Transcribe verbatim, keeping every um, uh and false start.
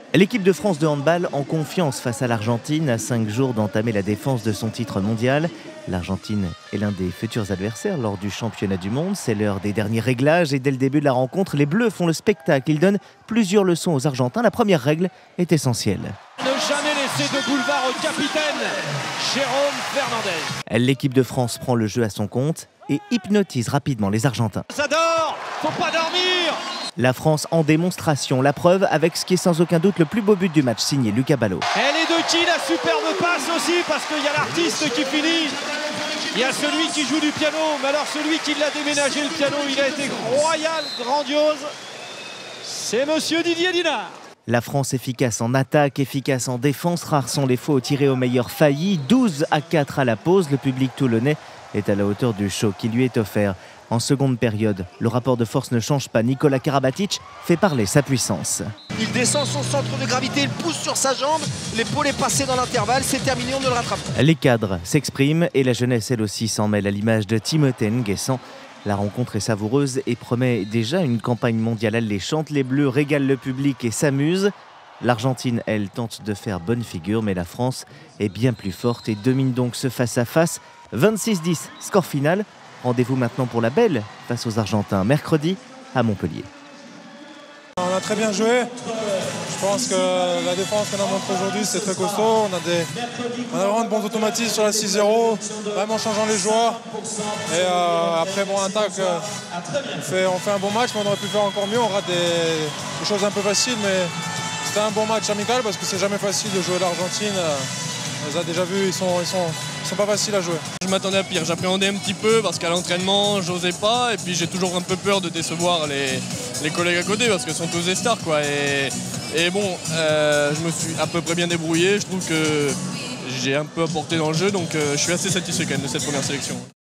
L'équipe de France de handball en confiance face à l'Argentine à cinq jours d'entamer la défense de son titre mondial. L'Argentine est l'un des futurs adversaires lors du championnat du monde. C'est l'heure des derniers réglages et dès le début de la rencontre, les Bleus font le spectacle. Ils donnent plusieurs leçons aux Argentins. La première règle est essentielle. Ne jamais laisser de boulevard au capitaine Jérôme Fernandez. L'équipe de France prend le jeu à son compte et hypnotise rapidement les Argentins. Ça dort, faut pas dormir. La France en démonstration, la preuve avec ce qui est sans aucun doute le plus beau but du match, signé Lucas Ballot. Elle est de qui la superbe passe aussi, parce qu'il y a l'artiste qui finit. Il y a celui qui joue du piano, mais alors celui qui l'a déménagé le piano, il a été royal, grandiose. C'est monsieur Didier Dinard. La France efficace en attaque, efficace en défense, rares sont les faux tirés au meilleur failli. douze à quatre à la pause, le public toulonnais est à la hauteur du show qui lui est offert. En seconde période, le rapport de force ne change pas. Nikola Karabatic fait parler sa puissance. Il descend son centre de gravité, il pousse sur sa jambe, l'épaule est passée dans l'intervalle, c'est terminé, on ne le rattrape pas. Les cadres s'expriment et la jeunesse elle aussi s'en mêle à l'image de Timothée Nguessan. La rencontre est savoureuse et promet déjà une campagne mondiale alléchante. Les Bleus régalent le public et s'amusent. L'Argentine, elle, tente de faire bonne figure, mais la France est bien plus forte et domine donc ce face-à-face. vingt-six dix, score final. Rendez-vous maintenant pour la belle face aux Argentins, mercredi à Montpellier. On a très bien joué. Je pense que la défense qu'on a montré aujourd'hui, c'est très costaud. On a, des, on a vraiment de bons automatismes sur la six zéro, vraiment en changeant les joueurs. Et euh, après, bon, attaque, euh, on, fait, on fait un bon match, mais on aurait pu faire encore mieux. On rate des, des choses un peu faciles, mais c'était un bon match amical parce que c'est jamais facile de jouer l'Argentine. On les a déjà vus, ils sont, ils sont, ils sont pas faciles à jouer. Je m'attendais à pire, j'appréhendais un petit peu parce qu'à l'entraînement, j'osais pas. Et puis j'ai toujours un peu peur de décevoir les, les collègues à côté parce que ce sont tous des stars, quoi. Et, et bon, euh, je me suis à peu près bien débrouillé. Je trouve que j'ai un peu apporté dans le jeu, donc euh, je suis assez satisfait quand même de cette première sélection.